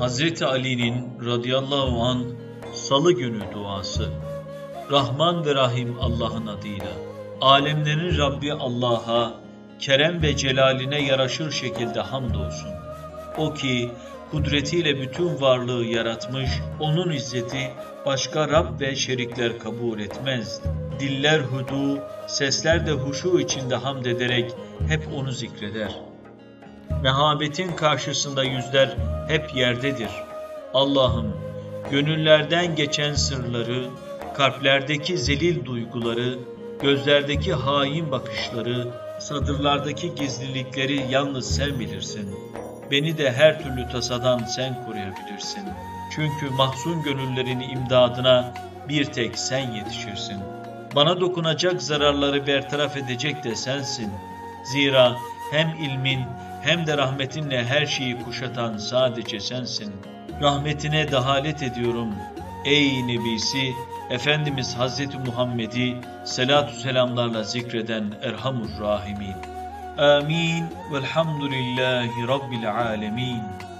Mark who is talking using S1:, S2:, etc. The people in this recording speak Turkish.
S1: Hazreti Ali'nin radıyallahu an Salı günü duası. Rahman ve Rahim Allah'ın adıyla. Alemlerin Rabbi Allah'a, kerem ve celaline yaraşır şekilde hamdolsun. O ki kudretiyle bütün varlığı yaratmış, onun izzeti başka Rab ve şerikler kabul etmez. Diller hudu, sesler de huşu içinde hamd ederek hep onu zikreder. Mehabetin karşısında yüzler hep yerdedir. Allah'ım, gönüllerden geçen sırları, kalplerdeki zelil duyguları, gözlerdeki hain bakışları, sadırlardaki gizlilikleri yalnız sen bilirsin. Beni de her türlü tasadan sen koruyabilirsin. Çünkü mahzun gönüllerin imdadına bir tek sen yetişirsin. Bana dokunacak zararları bertaraf edecek de sensin. Zira hem ilmin hem de rahmetinle her şeyi kuşatan sadece sensin. Rahmetine dehalet ediyorum. Ey Nebisi, Efendimiz Hazreti Muhammed'i selatü selamlarla zikreden Erhamur Rahimin. Amin. Velhamdülillahi Rabbil alemin.